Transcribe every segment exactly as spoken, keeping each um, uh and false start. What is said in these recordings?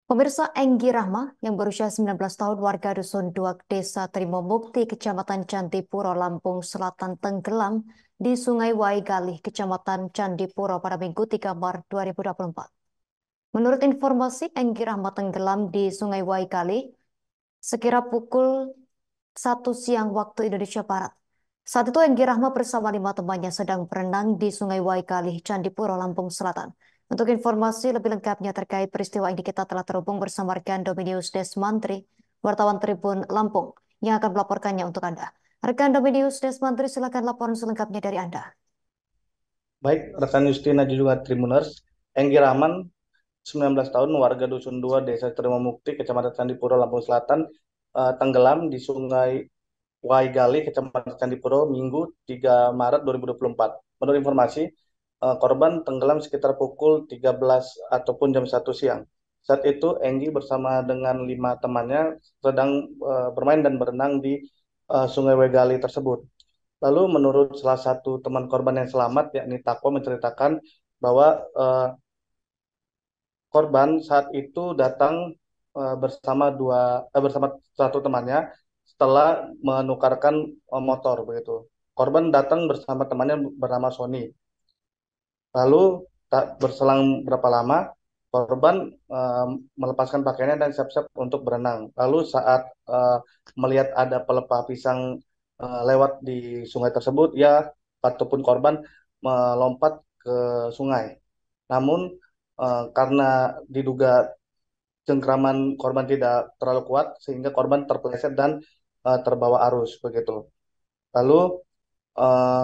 Pemirsa, Enggi Rahma yang berusia sembilan belas tahun warga Dusun Duak Desa Trimomukti, Kecamatan Candipuro, Lampung Selatan tenggelam di Sungai Waigalih, Kecamatan Candipuro pada Minggu tiga Maret dua ribu dua puluh empat. Menurut informasi, Enggi Rahma tenggelam di Sungai Waigalih sekira pukul satu siang waktu Indonesia Barat. Saat itu Enggi Rahma bersama lima temannya sedang berenang di Sungai Waigalih, Candipuro, Lampung Selatan. Untuk informasi lebih lengkapnya terkait peristiwa ini kita telah terhubung bersama rekan Dominius Desmantri, wartawan Tribun Lampung, yang akan melaporkannya untuk Anda. Rekan Dominius Desmantri, silakan laporan selengkapnya dari Anda. Baik, rekan Justina juga Tribuners, Enggi Rahman, sembilan belas tahun, warga Dusun dua, Desa Trimomukti, Kecamatan Candipuro, Lampung Selatan, eh, tenggelam di Sungai Waigali, Kecamatan Candipuro, Minggu tiga Maret dua ribu dua puluh empat. Menurut informasi, eh, korban tenggelam sekitar pukul tiga belas ataupun jam satu siang. Saat itu, Enggi bersama dengan lima temannya sedang eh, bermain dan berenang di eh, Sungai Waigali tersebut. Lalu menurut salah satu teman korban yang selamat, yakni Tako, menceritakan bahwa eh, korban saat itu datang eh, bersama dua eh, bersama satu temannya setelah menukarkan eh, motor begitu. Korban datang bersama temannya bernama Sony. Lalu tak berselang berapa lama, korban eh, melepaskan pakaiannya dan siap-siap untuk berenang. Lalu saat eh, melihat ada pelepah pisang eh, lewat di sungai tersebut, ia ataupun korban melompat ke sungai. Namun eh, karena diduga cengkraman korban tidak terlalu kuat, sehingga korban terpeleset dan eh, terbawa arus begitu. Lalu eh,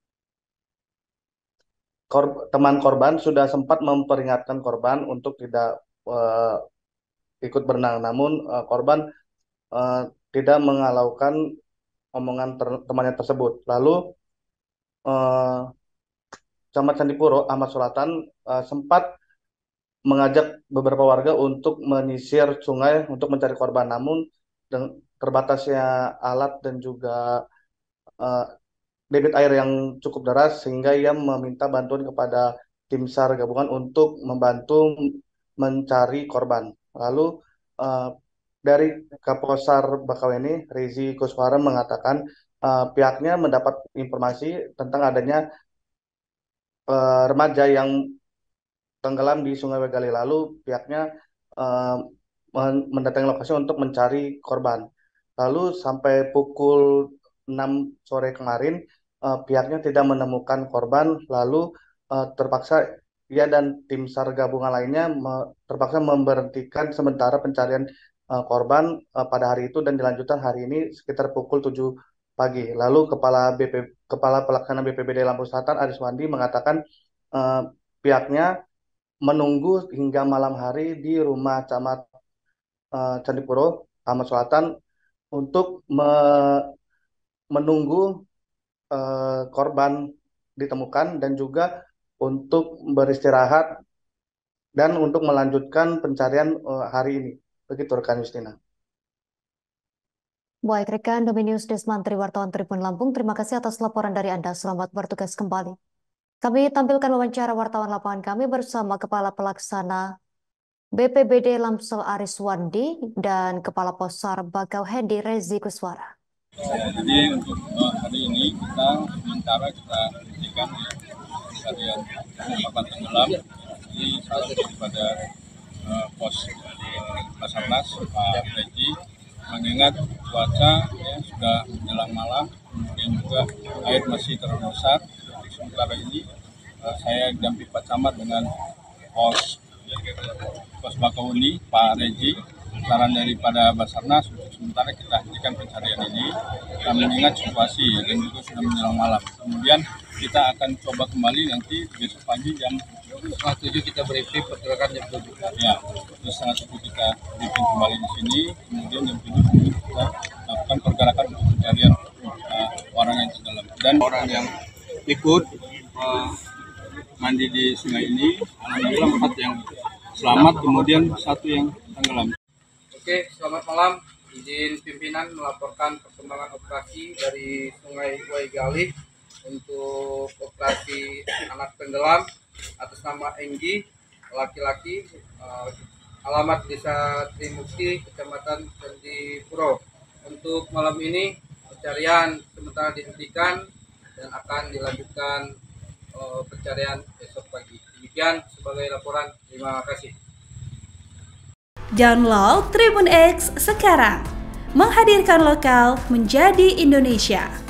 kor- teman korban sudah sempat memperingatkan korban untuk tidak eh, ikut berenang, namun eh, korban eh, tidak mengalaukan omongan ter- temannya tersebut. Lalu eh, Camat Candipuro, Ahmad Sulatan eh, sempat mengajak beberapa warga untuk menyisir sungai untuk mencari korban, namun dengan terbatasnya alat dan juga eh, debit air yang cukup deras, sehingga ia meminta bantuan kepada tim SAR gabungan untuk membantu mencari korban. Lalu eh, dari Kapolsar Bakauheni, Rezi Kuswara mengatakan eh, pihaknya mendapat informasi tentang adanya eh, remaja yang tenggelam di Sungai Wegali. Lalu pihaknya eh, men- mendatangi lokasi untuk mencari korban. Lalu sampai pukul enam sore kemarin, eh, pihaknya tidak menemukan korban. Lalu eh, terpaksa ia dan tim SAR gabungan lainnya me- terpaksa memberhentikan sementara pencarian eh, korban eh, pada hari itu dan dilanjutkan hari ini sekitar pukul tujuh pagi. Lalu Kepala B P, Kepala Pelaksana B P B D Lampung Selatan Aris Wandi mengatakan eh, pihaknya menunggu hingga malam hari di rumah Camat eh, Candipuro, Ahmad Selatan, untuk me- menunggu eh, korban ditemukan dan juga untuk beristirahat dan untuk melanjutkan pencarian eh, hari ini. Begitu rekan Justina. Baik, rekan Dominius Desmantri, wartawan Tribun Lampung, terima kasih atas laporan dari Anda. Selamat bertugas kembali. Kami tampilkan wawancara wartawan lapangan kami bersama Kepala Pelaksana B P B D Lamsel Aris Wandi dan Kepala Posar Bakauheni Rezi Kuswara. Ya, jadi untuk uh, hari ini kita sementara kita hentikan ya pencarian korban tenggelam di salah satu daripada uh, pos dari Basarnas Pak Reji, mengingat cuaca ya sudah menjelang malam, kemudian juga air masih terlalu besar. Jadi sementara ini uh, saya didampingi Pak Camat dengan pos Pos Bakauheni Pak Reji, saran daripada Basarnas untuk sementara kita hentikan pencarian ini dan mengingat situasi dan juga sudah menjelang malam. Kemudian kita akan coba kembali nanti besok pagi jam setengah tujuh kita briefing pergerakan jam tujuh. Ya, terus setengah tujuh kita briefing kembali di sini. Kemudian jam tujuh kita lakukan pergerakan untuk pencarian uh, orang yang tenggelam dan orang yang ikut uh, mandi di sungai ini. Alhamdulillah empat yang selamat, kemudian satu yang tenggelam. Oke, selamat malam. Izin pimpinan melaporkan perkembangan operasi dari Sungai Waigali untuk operasi anak tenggelam atas nama Enggi, laki-laki, uh, alamat Desa Trimukti, Kecamatan Candipuro. Untuk malam ini pencarian sementara dihentikan dan akan dilanjutkan uh, pencarian besok pagi. Demikian sebagai laporan. Terima kasih. Download Tribun X sekarang, menghadirkan lokal menjadi Indonesia.